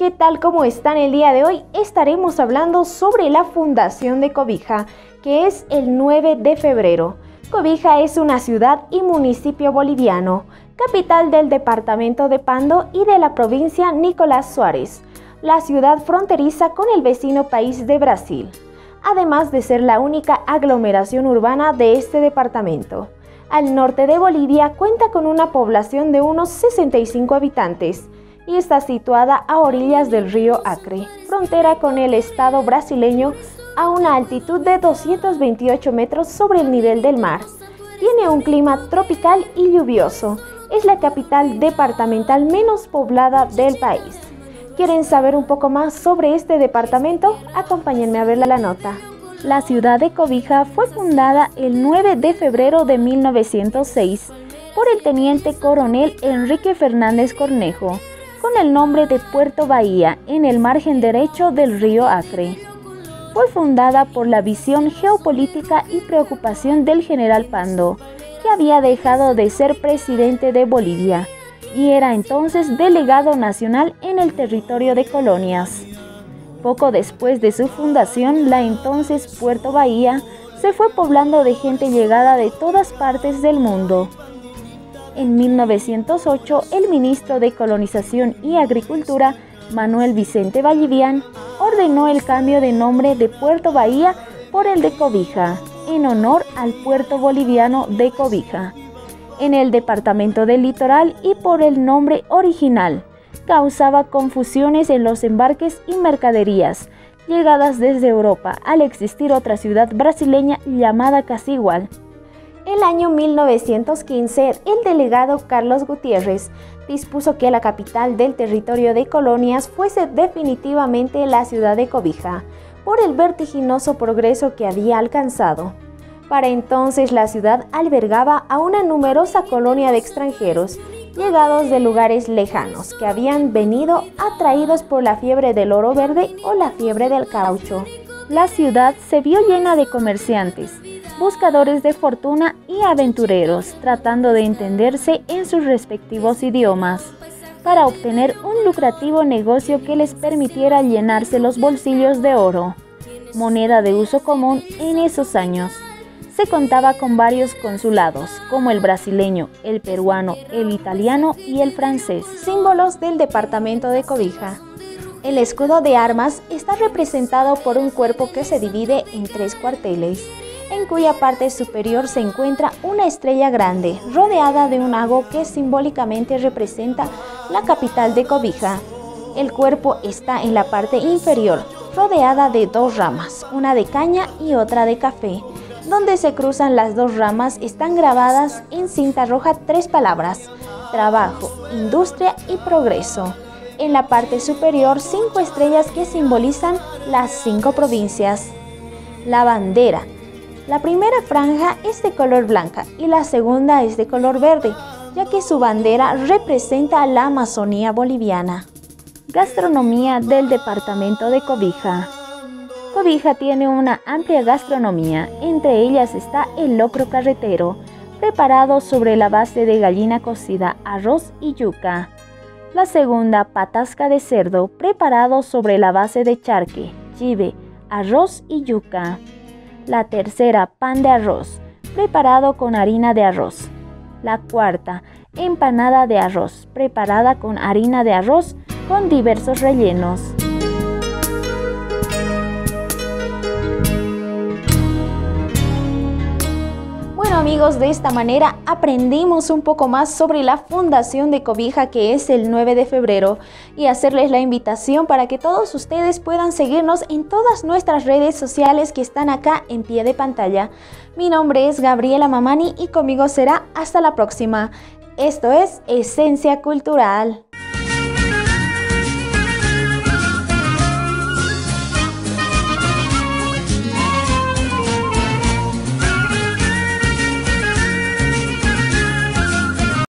¿Qué tal? ¿Cómo están el día de hoy? Estaremos hablando sobre la fundación de Cobija, que es el 9 de febrero. Cobija es una ciudad y municipio boliviano, capital del departamento de Pando y de la provincia Nicolás Suárez, la ciudad fronteriza con el vecino país de Brasil, además de ser la única aglomeración urbana de este departamento. Al norte de Bolivia cuenta con una población de unos 65 habitantes y está situada a orillas del río Acre, frontera con el estado brasileño a una altitud de 228 metros sobre el nivel del mar. Tiene un clima tropical y lluvioso. Es la capital departamental menos poblada del país. ¿Quieren saber un poco más sobre este departamento? Acompáñenme a ver la nota. La ciudad de Cobija fue fundada el 9 de febrero de 1906 por el teniente coronel Enrique Fernández Cornejo, con el nombre de Puerto Bahía, en el margen derecho del río Acre. Fue fundada por la visión geopolítica y preocupación del general Pando, que había dejado de ser presidente de Bolivia y era entonces delegado nacional en el territorio de colonias. Poco después de su fundación, la entonces Puerto Bahía se fue poblando de gente llegada de todas partes del mundo. En 1908, el ministro de Colonización y Agricultura, Manuel Vicente Vallivian, ordenó el cambio de nombre de Puerto Bahía por el de Cobija, en honor al puerto boliviano de Cobija, en el departamento del Litoral, y por el nombre original. Causaba confusiones en los embarques y mercaderías llegadas desde Europa, al existir otra ciudad brasileña llamada casi igual. El año 1915, el delegado Carlos Gutiérrez dispuso que la capital del territorio de colonias fuese definitivamente la ciudad de Cobija, por el vertiginoso progreso que había alcanzado. Para entonces la ciudad albergaba a una numerosa colonia de extranjeros, llegados de lugares lejanos, que habían venido atraídos por la fiebre del oro verde o la fiebre del caucho. La ciudad se vio llena de comerciantes, buscadores de fortuna y aventureros, tratando de entenderse en sus respectivos idiomas, para obtener un lucrativo negocio que les permitiera llenarse los bolsillos de oro, moneda de uso común en esos años. Se contaba con varios consulados, como el brasileño, el peruano, el italiano y el francés. Símbolos del departamento de Cobija. El escudo de armas está representado por un cuerpo que se divide en 3 cuarteles, en cuya parte superior se encuentra una estrella grande, rodeada de un lago que simbólicamente representa la capital de Cobija. El cuerpo está en la parte inferior, rodeada de 2 ramas, una de caña y otra de café. Donde se cruzan las 2 ramas están grabadas en cinta roja 3 palabras: trabajo, industria y progreso. En la parte superior 5 estrellas que simbolizan las 5 provincias. La bandera. La primera franja es de color blanca y la segunda es de color verde, ya que su bandera representa la Amazonía boliviana. Gastronomía del departamento de Cobija. Cobija tiene una amplia gastronomía, entre ellas está el locro carretero, preparado sobre la base de gallina cocida, arroz y yuca. La segunda, patasca de cerdo, preparado sobre la base de charque, chive, arroz y yuca. La tercera, pan de arroz, preparado con harina de arroz. La cuarta, empanada de arroz, preparada con harina de arroz con diversos rellenos. Bueno amigos, de esta manera aprendimos un poco más sobre la fundación de Cobija, que es el 9 de febrero, y hacerles la invitación para que todos ustedes puedan seguirnos en todas nuestras redes sociales que están acá en pie de pantalla. Mi nombre es Gabriela Mamani y conmigo será hasta la próxima. Esto es Esencia Cultural.